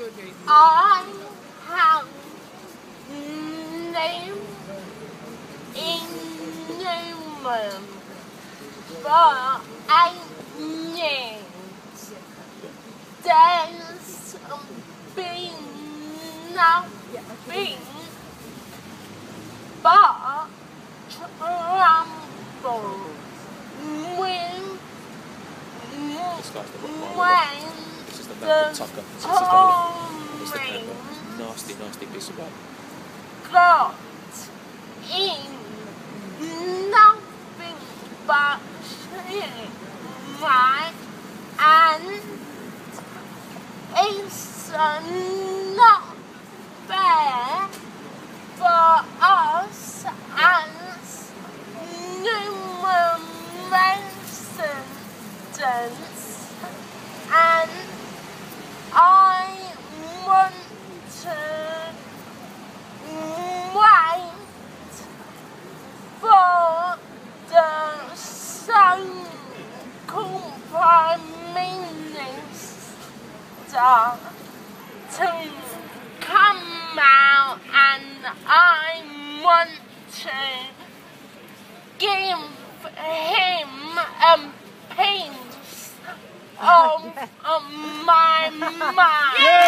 I have lived in Newham for 8 years. There's been nothing but trouble when Nasty piece of work. Got in nothing but shit, right? And it's not fair for us as Newham residents, and I want to wait for the so-called Prime Minister to come out, and I want to give him a piece of my mind.